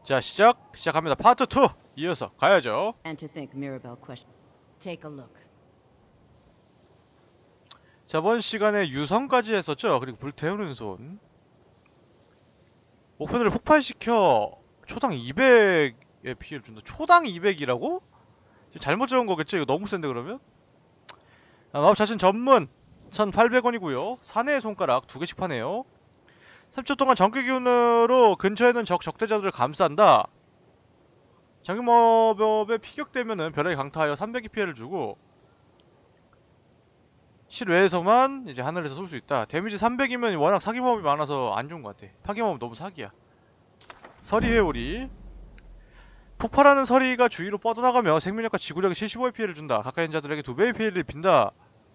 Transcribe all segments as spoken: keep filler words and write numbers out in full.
자, 시작! 시작합니다. 파트 투! 이어서 가야죠. And to think Mirabelle question. Take a look. 저번 시간에 유성까지 했었죠. 그리고 불태우는 손. 목표들을 폭발시켜 초당 이백의 피해를 준다. 초당 이백이라고? 잘못 적은 거겠죠? 이거 너무 센데 그러면? 아, 마법 자신 전문 천팔백 원이고요 사내의 손가락 두 개씩 파네요. 삼 초 동안 전기 기운으로 근처에 있는 적 적대자들을 감싼다. 전기 마법에 피격되면은 벼락이 강타하여 삼백의 피해를 주고 실외에서만 이제 하늘에서 쏠 수 있다. 데미지 삼백이면 워낙 사기 마법이 많아서 안 좋은 것 같아. 파괴 마법 너무 사기야. 서리 회오리. 폭발하는 서리가 주위로 뻗어나가며 생명력과 지구력에 칠십오의 피해를 준다. 가까이 있는 자들에게 두 배의 피해를 입힌다.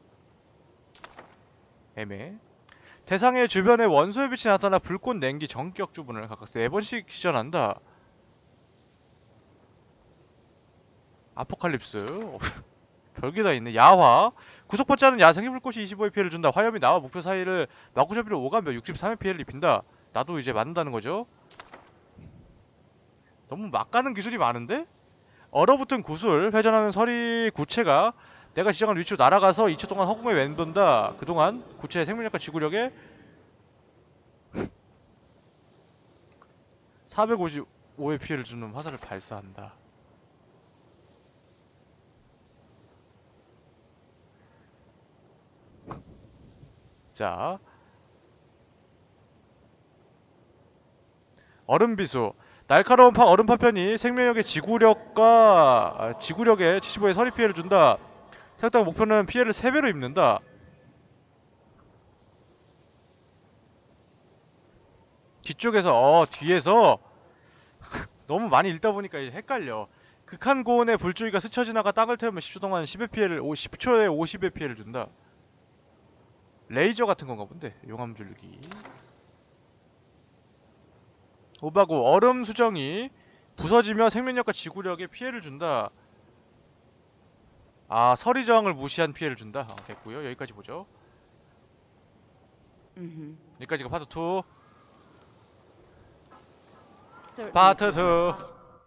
애매. 대상의 주변에 원소의 빛이 나타나 불꽃, 냉기, 전격 주분을 각각 세 번씩 시전한다. 아포칼립스. 별게 다 있네. 야화. 구속받지 않은 야생의 불꽃이 이십오의 피해를 준다. 화염이 나와 목표 사이를 마구잡이로 오가며 육십삼의 피해를 입힌다. 나도 이제 맞는다는 거죠. 너무 막 가는 기술이 많은데? 얼어붙은 구슬, 회전하는 서리 구체가 내가 지정한 위치로 날아가서 이 초 동안 허공에 맴돈다. 그동안 구체의 생명력과 지구력에 사백오십오의 피해를 주는 화살을 발사한다. 자, 얼음비수. 날카로운 파, 얼음 파편이 생명력의 지구력과 아, 지구력에 칠십오의 서리 피해를 준다. 생각당 목표는 피해를 세 배로 입는다. 뒤쪽에서 어 뒤에서 너무 많이 읽다 보니까 이제 헷갈려. 극한 고온의 불줄기가 스쳐 지나가 땅을 태우면 십 초 동안 십의 피해를 오, 십 초에 오십의 피해를 준다. 레이저 같은 건가 본데. 용암줄기. 오바고 얼음 수정이 부서지며 생명력과 지구력에 피해를 준다. 아, 서리 저항을 무시한 피해를 준다. 어, 됐고요. 여기까지 보죠. Mm-hmm. 여기까지가 파트 투. Certainly. 파트 투.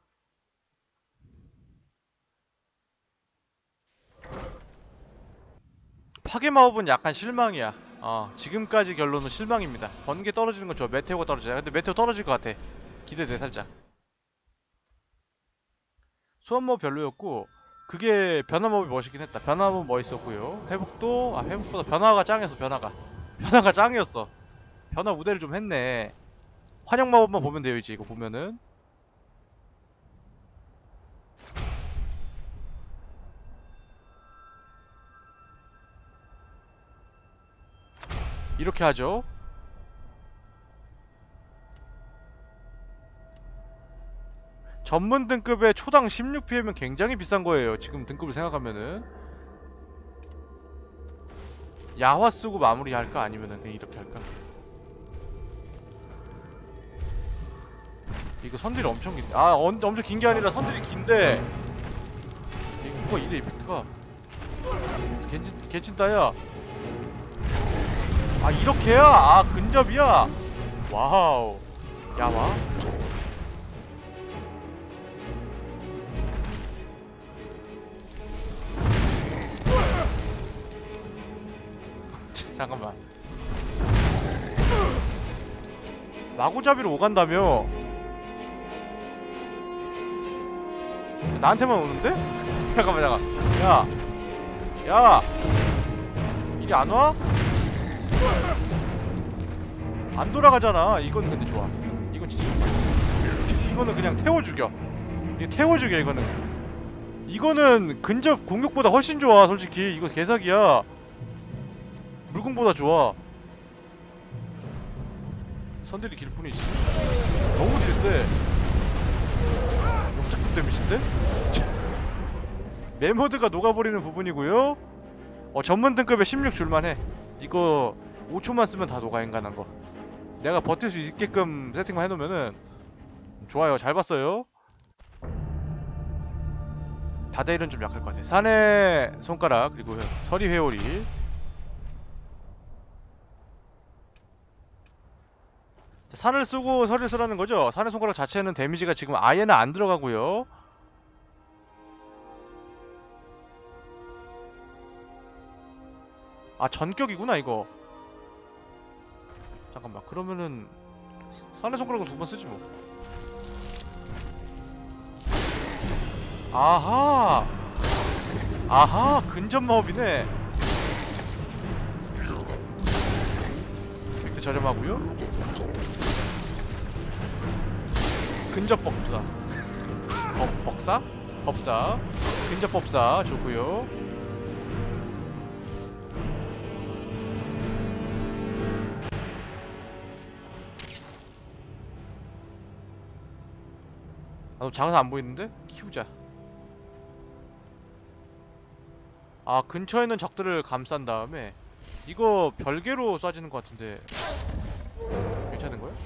파괴 마법은 약간 실망이야. 어, 지금까지 결론은 실망입니다. 번개 떨어지는 건 좋아. 메테오가 떨어져요. 근데 메테오 떨어질 것 같아. 기대돼 살짝. 소환마법 별로였고 그게 변화마법이 멋있긴 했다. 변화마법 멋있었고요. 회복도 아 회복보다 변화가 짱이었어. 변화가 변화가 짱이었어. 변화 우대를 좀 했네. 환영마법만 보면 돼요. 이제 이거 보면은 이렇게 하죠. 전문 등급의 초당 십육 피해면 굉장히 비싼 거예요. 지금 등급을 생각하면은. 야화 쓰고 마무리 할까? 아니면은 그냥 이렇게 할까? 이거 선딜이 엄청 긴데. 아, 어, 엄청 긴 게 아니라 선딜이 긴데. 이거 뭐가 이래, 이펙트가. 괜찮, 괜찮다야. 아, 이렇게야? 아, 근접이야? 와우. 야화? 잠깐만. 마구잡이로 오간다며? 나한테만 오는데? 잠깐만 잠깐. 야, 야, 이리 안 와? 안 돌아가잖아. 이건 근데 좋아. 이건 진짜 이거는 그냥 태워 죽여. 이거 태워 죽여. 이거는 이거는 근접 공격보다 훨씬 좋아. 솔직히 이거 개사기야. 물공보다 좋아. 선들이 길 뿐이지. 너무 딜세. 역작품 데미지인데? 메모드가 녹아버리는 부분이고요. 어, 전문 등급에 십육 줄만 해. 이거 오 초만 쓰면 다 녹아. 인간한 거. 내가 버틸 수 있게끔 세팅만 해놓으면은 좋아요. 잘 봤어요. 다데일은 좀 약할 것 같아. 산의 손가락 그리고 서리 회오리. 산을 쓰고 설을 쓰라는 거죠. 산의 손가락 자체는 데미지가 지금 아예는 안 들어가고요. 아, 전격이구나 이거. 잠깐만, 그러면은 산의 손가락을 두 번 쓰지 뭐. 아하, 아하, 근접 마법이네. 획득 저렴하고요. 근접 법사, 법, 법사? 법사, 근접 법사 좋고요. 아, 너 작아서 안 보이는데? 키우자. 아, 근처에 있는 적들을 감싼 다음에 이거 별개로 쏴지는 것 같은데 괜찮은 거야?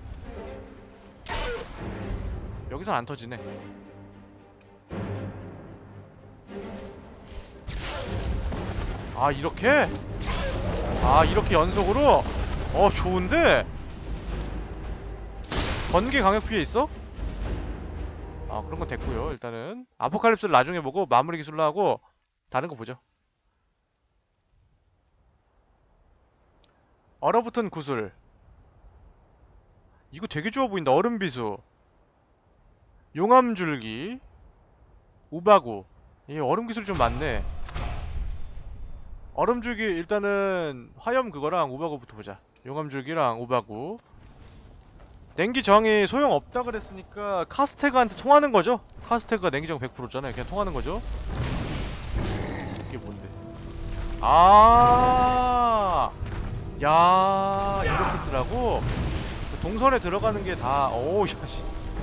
여기선 안 터지네. 아, 이렇게? 아, 이렇게 연속으로? 어, 좋은데? 번개 강력 피해 있어? 아, 그런 건 됐고요. 일단은 아포칼립스를 나중에 보고 마무리 기술로 하고 다른 거 보죠. 얼어붙은 구슬. 이거 되게 좋아 보인다. 얼음비수, 용암줄기, 우바구. 이 얼음 기술이 좀 많네. 얼음줄기 일단은 화염 그거랑 우바구부터 보자. 용암줄기랑 우바구. 냉기 저항이 소용없다 그랬으니까 카스테그한테 통하는 거죠? 카스테그가 냉기 저항 백 퍼센트잖아요. 그냥 통하는 거죠. 이게 뭔데? 아, 야, 이렇게 쓰라고? 동선에 들어가는 게 다, 오우, 야씨.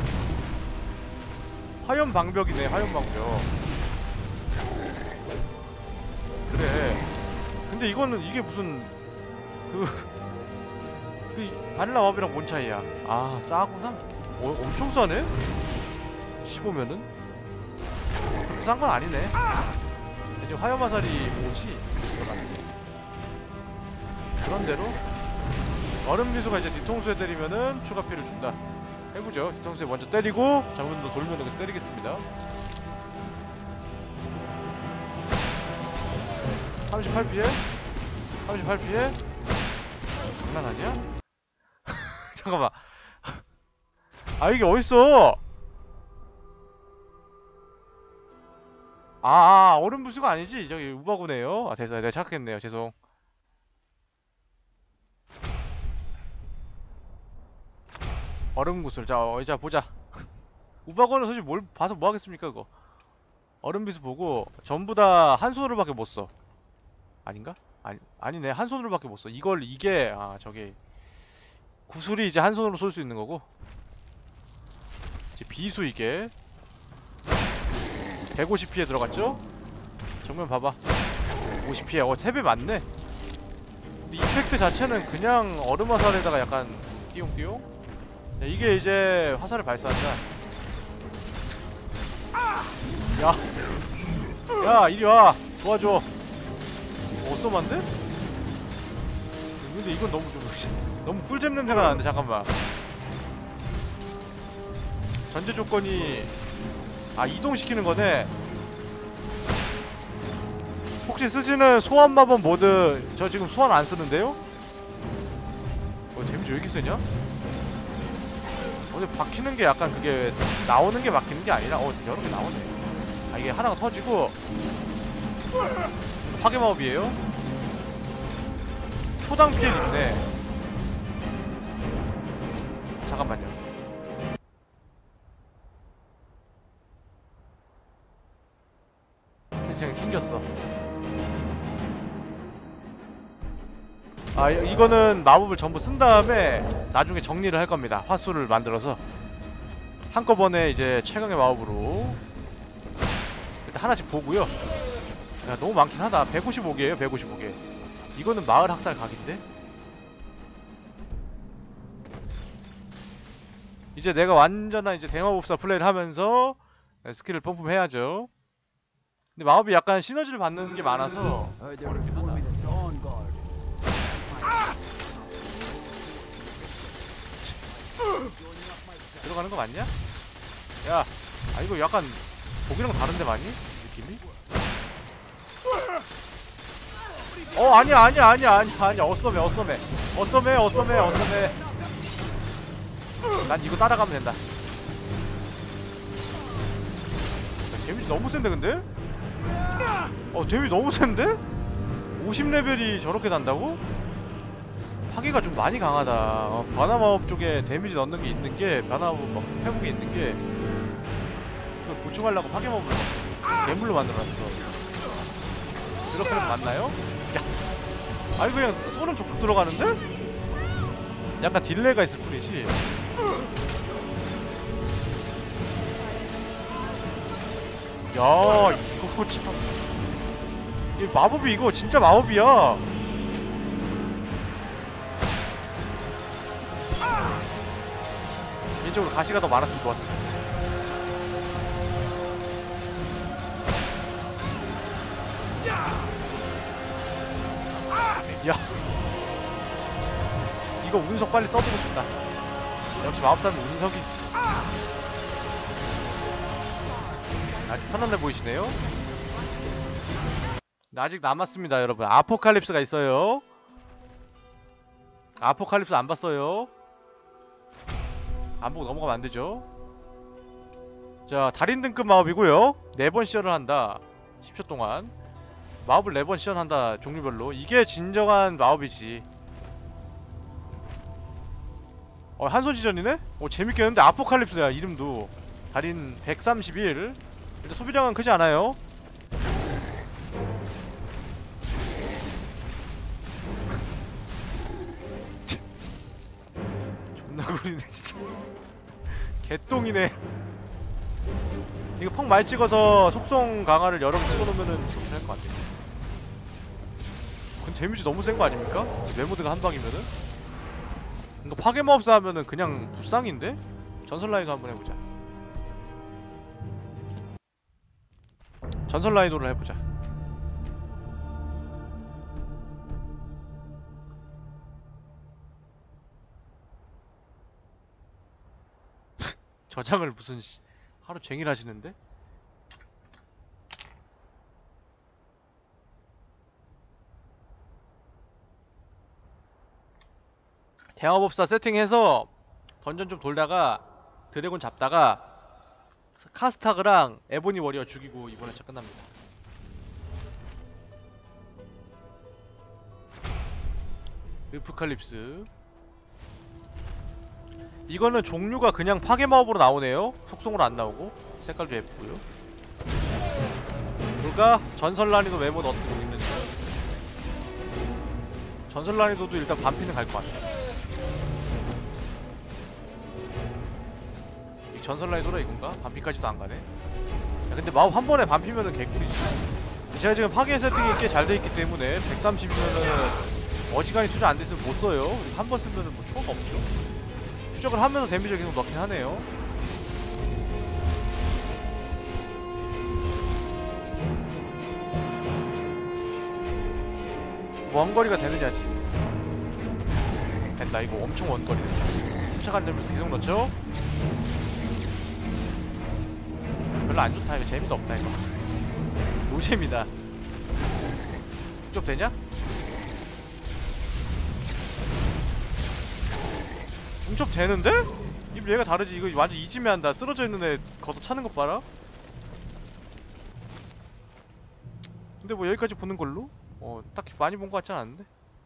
화염 방벽이네, 화염 방벽. 그래. 근데 이거는, 이게 무슨, 그, 그, 바닐라 마법이랑 뭔 차이야? 아, 싸구나? 어, 엄청 싸네? 십오면은? 그렇게 싼 건 아니네. 이제 화염 화살이 오지? 들어가는데. 그런대로 얼음 비수가 이제 뒤통수에 때리면은 추가 피해를 준다. 해보죠. 뒤통수에 먼저 때리고 장문도 돌면은 그 때리겠습니다. 삼십팔 피해? 삼십팔 피해? 장난 아니야? 잠깐만. 아, 이게 어딨어? 아, 아, 얼음 부수가 아니지? 저기 우바구네요. 아, 됐어. 내가 착각했네요. 죄송. 얼음 구슬. 자, 어, 이제 보자. 우바구는 사실 뭘 봐서 뭐 하겠습니까, 그거. 얼음 비수 보고 전부 다 한 손으로밖에 못 써. 아닌가? 아니, 아니네. 한 손으로밖에 못 써. 이걸 이게 아, 저게 구슬이 이제 한 손으로 쏠 수 있는 거고. 이제 비수 이게 백오십 피해 들어갔죠? 정면 봐봐. 오십 피해. 어, 세 배 맞네. 근데 이펙트 자체는 그냥 얼음 화살에다가 약간 띠용띠용? 야, 이게 이제 화살을 발사한다. 야, 야, 이리 와. 도와줘. 어썸한데? 근데 이건 너무 좀 너무 꿀잼 냄새가 나는데. 잠깐만. 전제 조건이 아, 이동시키는 거네. 혹시 쓰시는 소환 마법 모드, 저 지금 소환 안 쓰는데요? 어, 데미지 왜 이렇게 세냐? 어, 근데 박히는 게 약간 그게 나오는 게 막히는 게 아니라 어, 여러 개 나오네. 아, 이게 하나가 터지고 파괴 마법이에요? 초당 피해를 입네. 잠깐만요. 그냥 튕겼어. 아, 이- 이거는 마법을 전부 쓴 다음에 나중에 정리를 할 겁니다. 화수를 만들어서 한꺼번에 이제 최강의 마법으로 일단 하나씩 보고요. 야, 너무 많긴 하다. 백오십오 개에요 백오십오 개. 이거는 마을 학살 각인데? 이제 내가 완전한 이제 대마법사 플레이를 하면서 스킬을 펌프해야죠. 근데 마법이 약간 시너지를 받는 게 많아서 어렵긴 하다. 가는 거 맞냐? 야, 아 이거 약간 보기랑 다른데 많이? 느낌이? 어 아니야 아니야 아니야 아니야 아니야 어썸해 어썸해 어썸해 어썸해 어썸해. 난 이거 따라가면 된다. 데미지 너무 센데 근데? 어 데미지 너무 센데? 오십 레벨이 저렇게 난다고? 파괴가 좀 많이 강하다. 어, 변화마법 쪽에 데미지 넣는 게 있는 게 변화마법 회복이 있는 게 그걸 보충하려고 파괴마법을 괴물로 만들어놨어. 그렇게 하면 맞나요? 야, 아니 그냥 쏘는 족족 들어가는데? 약간 딜레이가 있을 뿐이지. 야 이거 참, 이 마법이 이거 진짜 마법이야. 개인적으로 가시가 더 많았으면 좋았을 텐데. 야 이거 운석 빨리 써보고 싶다. 역시 마법사는 운석이 아직 편안해 보이시네요. 아직 남았습니다 여러분. 아포칼립스가 있어요. 아포칼립스 안 봤어요? 안 보고 넘어가면 안 되죠. 자, 달인 등급 마법이고요. 네 번 시연을 한다. 십 초 동안. 마법을 네 번 시연한다. 종류별로. 이게 진정한 마법이지. 어, 한손지전이네? 어, 재밌겠는데? 아포칼립스야, 이름도. 달인 백삼십일. 일단 소비량은 크지 않아요. 존나 구리네, 진짜. 개똥이네. 이거 펑 많이 찍어서 속성 강화를 여러 번 찍어놓으면은 좋긴 할 것 같아. 근데 데미지 너무 센 거 아닙니까? 메모드가 한 방이면은? 이거 파괴마법사 하면은 그냥 불상인데? 전설라이도 한번 해보자. 전설라이도를 해보자. 저장을 무슨 씨 하루 종일 하시는데? 대마법사 세팅해서 던전 좀 돌다가 드래곤 잡다가 카스타그랑 에보니 워리어 죽이고 이번 회차 끝납니다. 르프칼립스 이거는 종류가 그냥 파괴마법으로 나오네요. 속성으로 안 나오고 색깔도 예쁘고요. 볼까? 전설난이도 메모는 어떻게 있는지. 전설난이도도 일단 반피는 갈 것 같아. 이 전설난이도라 이건가? 반피까지도 안 가네. 야, 근데 마법 한 번에 반피면은 개꿀이지. 제가 지금 파괴 세팅이 꽤 잘 돼 있기 때문에 백삼십이면은 어지간히 투자 안 됐으면 못 써요. 한 번 쓰면은 뭐 추가가 없죠. 추적을 하면서 데미지를 계속 넣긴 하네요. 원거리가 되느냐지. 된다. 이거 엄청 원거리 된다. 투착 안 되면서 계속 넣죠? 별로 안 좋다. 이거 재미도 없다 이거. 노잼이다. 축적 되냐? 중첩 되는데? 이 얘가 다르지. 이거 완전 이지매한다. 쓰러져 있는 애 걷어 차는 것 봐라. 근데 뭐 여기까지 보는 걸로? 어 딱히 많이 본 것 같진 않은데.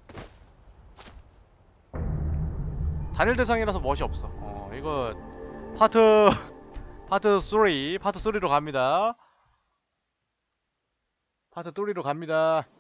단일 대상이라서 멋이 없어. 어 이거 파트 파트 삼 파트 삼로 갑니다. 파트 삼로 갑니다.